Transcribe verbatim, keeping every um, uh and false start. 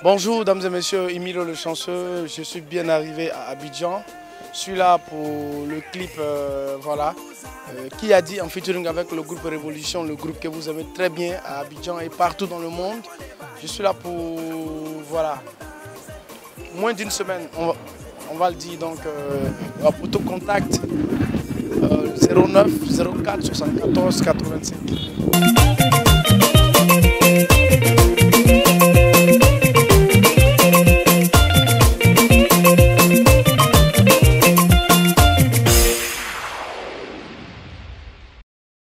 Bonjour, dames et messieurs, Emilio le chanceux, je suis bien arrivé à Abidjan. Je suis là pour le clip, euh, voilà, euh, qui a dit en featuring avec le groupe Révolution, le groupe que vous aimez très bien à Abidjan et partout dans le monde. Je suis là pour, voilà, moins d'une semaine, on va, on va le dire, donc euh, pour tout contact, euh, zéro neuf zéro quatre soixante-quatorze quatre-vingt-cinq.